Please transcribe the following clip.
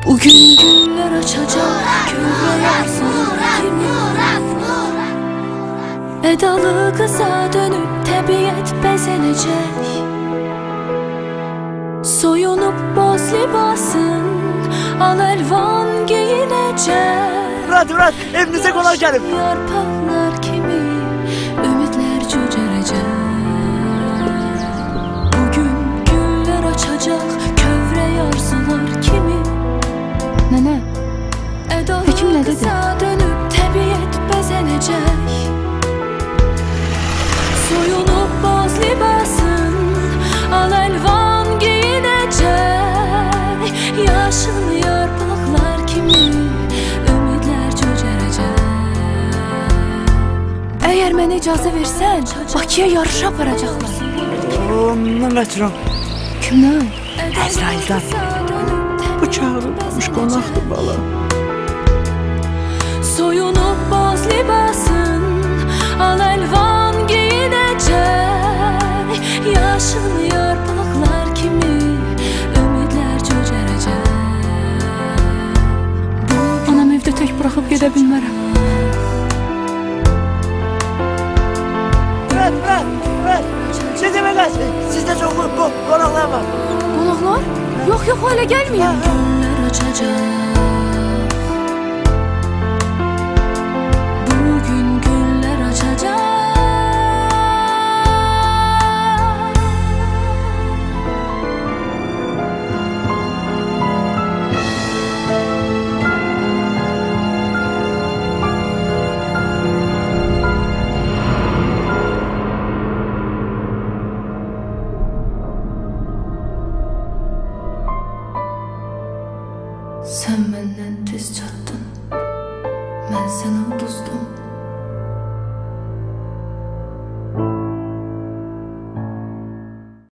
Bugün güller açacak, kövrə yarsın kimi. Edalı kıza dönüp təbiət bəzənəcək. Soyunup boz libasın, al əlvan giyinəcək. Murat, evinize konak gelip. Yarpaqlar kimi ümidlər cücərəcək. Bugün güller açacak, kövrə yarsılar kimi. Nənə, həkim nə dedi? Dönüp təbiət bəzənəcək. Soyunup boz libasın, al əlvan giyinəcək. Yaşıl yarpaqlar kimi ümidlər cücərəcək. Əgər mənə icazə versən, Bakıya yarışa aparacaqlar. Ondan qaçıram. Kimdən? Əzraildən. Bu çağırılmış qonaqdır bala. Soyunup boz libasın, al əlvan giyinəcək. Yaşıl yarpaqlar kimi ümidlər cücərəcək. Anam evdə tək buraxıb gedə bilmərəm. Murat, siz demək gəlsin. Sizdə çox qonaqlar var. Qonaqlar? Yox, hələ gəlməyəm. Güller açacak. Bugün güller açacak. Sen benden tez çattın, ben sana uduzdum.